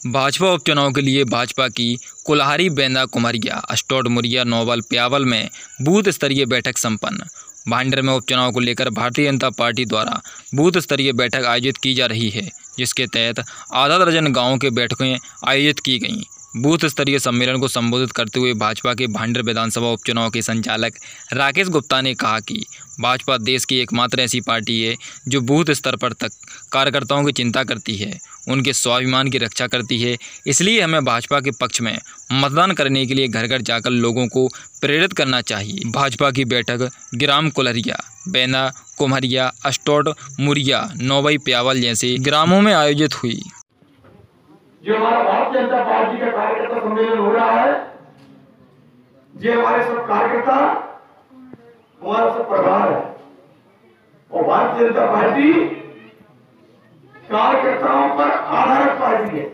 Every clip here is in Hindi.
भाजपा उपचुनाव के लिए भाजपा की कुल्हारी, बेंदा, कुम्हरिया, अस्टोड, मुरिया, नौबल, प्यावल में बूथ स्तरीय बैठक संपन्न। भांडर में उपचुनाव को लेकर भारतीय जनता पार्टी द्वारा बूथ स्तरीय बैठक आयोजित की जा रही है, जिसके तहत आधा दर्जन गांवों के बैठकें आयोजित की गईं। बूथ स्तरीय सम्मेलन को संबोधित करते हुए भाजपा के भांडर विधानसभा उपचुनाव के संचालक राकेश गुप्ता ने कहा कि भाजपा देश की एकमात्र ऐसी पार्टी है जो बूथ स्तर पर तक कार्यकर्ताओं की चिंता करती है, उनके स्वाभिमान की रक्षा करती है। इसलिए हमें भाजपा के पक्ष में मतदान करने के लिए घर घर जाकर लोगों को प्रेरित करना चाहिए। भाजपा की बैठक ग्राम कुल्हरिया, बेंदा, कुम्हरिया, अस्टोड, मुरिया, नौबई, प्यावल जैसे ग्रामों में आयोजित हुई। जो हमारा भारतीय जनता पार्टी का कार्यकर्ता सम्मेलन हो रहा है, ये हमारे सब कार्यकर्ता, हमारा सब परिवार है। और भारतीय जनता पार्टी कार्यकर्ताओं पर आधारित पार्टी है।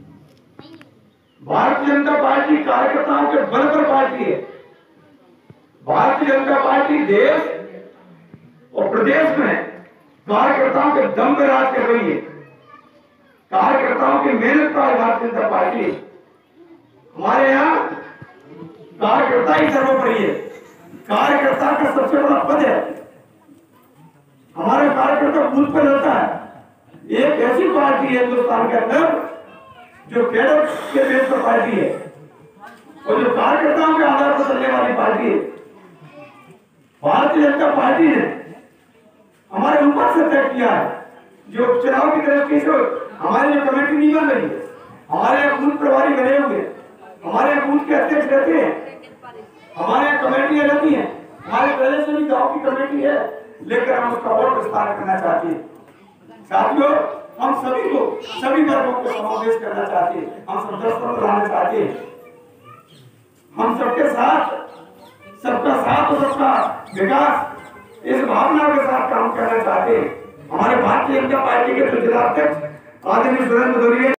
भारतीय जनता पार्टी कार्यकर्ताओं के बल पर पार्टी है। भारतीय जनता पार्टी देश और प्रदेश में कार्यकर्ताओं के दम पर राज कर रही है। कार्यकर्ताओं की मेहनत का भारतीय जनता पार्टी, हमारे यहाँ कार्यकर्ता ही सर्वोपरि है। कार्यकर्ता का सबसे बड़ा पद है। हमारे कार्यकर्ता बूथ पर रहता है। एक ऐसी पार्टी है हिंदुस्तान के अंदर जो कैडर के बेस पर पार्टी है और जो कार्यकर्ताओं के आधार पर चलने वाली पार्टी है। भारतीय जनता पार्टी ने हमारे ऊपर से तय किया है, जो चुनाव की दृष्टि से हमारी जो कमेटी नहीं बन रही है, हमारे बूथ प्रभारी बने हुए, हमारे बूथ के अध्यक्ष रहते हैं, हमारे कमेटियां रहती हैं, हमारे पहले से भी गांव की कमेटी है, लेकर हम उसका और विस्तार करना चाहते हैं। साथियों, हम सभी को, सभी वर्गों को समावेश करना चाहते हैं। हम सब 10 पर लाना चाहते हैं। हम सबके साथ, सबका साथ और सबका विकास, इस भावना के साथ काम करना चाहते हैं। हमारे भारतीय जनता पार्टी के जिलाध्यक्ष आदरणीय सुरेंद्र भदौरिया